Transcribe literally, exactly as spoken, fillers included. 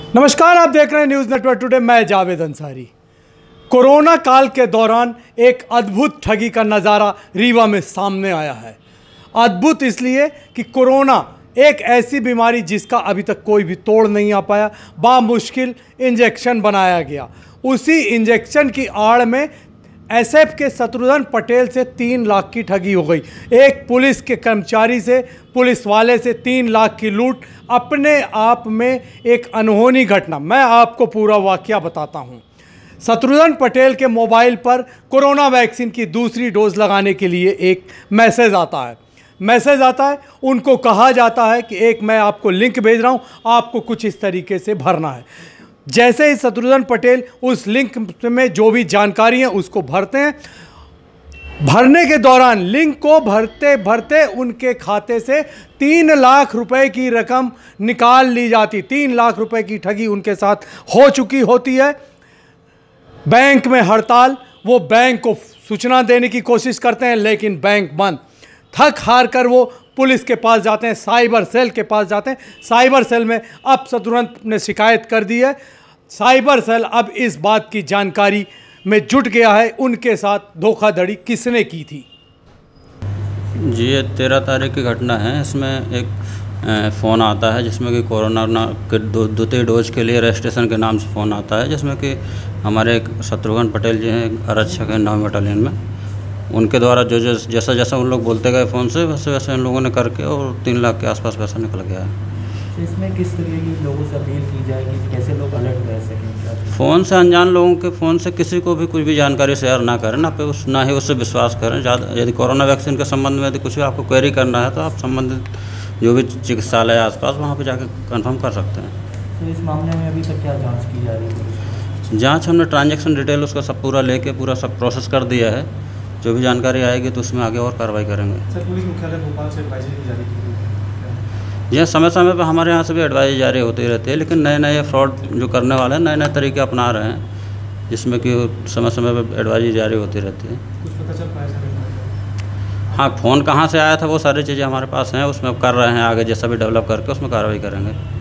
नमस्कार, आप देख रहे हैं न्यूज़ नेटवर्क टुडे। मैं जावेद अंसारी। कोरोना काल के दौरान एक अद्भुत ठगी का नज़ारा रीवा में सामने आया है। अद्भुत इसलिए कि कोरोना एक ऐसी बीमारी जिसका अभी तक कोई भी तोड़ नहीं आ पाया, बामुश्किल इंजेक्शन बनाया गया। उसी इंजेक्शन की आड़ में एसएफ के शत्रुघ्न पटेल से तीन लाख की ठगी हो गई। एक पुलिस के कर्मचारी से, पुलिस वाले से तीन लाख की लूट अपने आप में एक अनहोनी घटना। मैं आपको पूरा वाकया बताता हूं। शत्रुघ्न पटेल के मोबाइल पर कोरोना वैक्सीन की दूसरी डोज लगाने के लिए एक मैसेज आता है मैसेज आता है उनको कहा जाता है कि एक मैं आपको लिंक भेज रहा हूं, आपको कुछ इस तरीके से भरना है। जैसे ही शत्रुघ्न पटेल उस लिंक में जो भी जानकारी है उसको भरते हैं, भरने के दौरान लिंक को भरते भरते उनके खाते से तीन लाख रुपए की रकम निकाल ली जाती। तीन लाख रुपए की ठगी उनके साथ हो चुकी होती है। बैंक में हड़ताल, वो बैंक को सूचना देने की कोशिश करते हैं लेकिन बैंक बंद। थक हार कर वो पुलिस के पास जाते हैं, साइबर सेल के पास जाते हैं। साइबर सेल में अब शत्रुघ्न ने शिकायत कर दी है। साइबर सेल अब इस बात की जानकारी में जुट गया है उनके साथ धोखाधड़ी किसने की थी। जी, ये तेरह तारीख की घटना है। इसमें एक फ़ोन आता है जिसमें कि कोरोना के द्वितीय डोज के लिए रजिस्ट्रेशन के नाम से फ़ोन आता है, जिसमें कि हमारे एक शत्रुघ्न पटेल जी हैं, आरक्षक हैं नौ बटालियन में। उनके द्वारा जो जो जैसा जैसा उन लोग बोलते गए फ़ोन से, वैसे वैसे उन लोगों ने करके और तीन लाख के आसपास पैसा निकल गया है। इसमें किस तरह की लोगों से अपील की जाए कि कैसे लोग अलर्ट रह सकें? फ़ोन से, अनजान लोगों के फ़ोन से किसी को भी कुछ भी जानकारी शेयर ना करें, ना पे उस ना ही उससे विश्वास करें। ज़्यादा यदि कोरोना वैक्सीन के संबंध में यदि कुछ भी आपको क्वेरी करना है तो आप संबंधित जो भी चिकित्सालय आसपास वहाँ पे जाकर कंफर्म कर सकते हैं। तो इस मामले में अभी तक क्या जांच की जा रही है? जांच हमने ट्रांजैक्शन डिटेल उसका सब पूरा लेके पूरा सब प्रोसेस कर दिया है। जो भी जानकारी आएगी तो उसमें आगे और कार्रवाई करेंगे। सर, पुलिस मुख्यालय भोपाल से एडवाइजरी जारी की जी, समय समय पर हमारे यहाँ से भी एडवाइजरी जारी होती रहती है, लेकिन नए नए फ्रॉड जो करने वाले हैं नए नए तरीके अपना रहे हैं, जिसमें कि समय समय पर एडवाइजरी जारी होती रहती है। कुछ पता चल पाया सर? हाँ, फ़ोन कहाँ से आया था वो सारी चीज़ें हमारे पास हैं, उसमें कर रहे हैं। आगे जैसा भी डेवलप करके उसमें कार्रवाई करेंगे।